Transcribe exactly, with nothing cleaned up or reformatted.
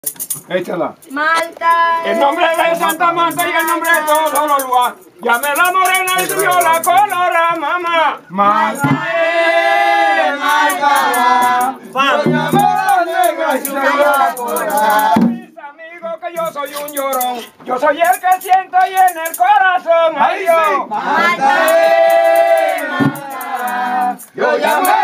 Échala. Malta. En nombre de Santa Marta y en nombre de todos los lugares. Llame la morena y subió la colora, mamá. Malta, eh, Malta. Doña Mora negra y subió la colora. Mis amigos que yo soy un llorón. Yo soy el que siento y en el corazón. Ay, Dios. Malta, eh, Malta. Yo llamé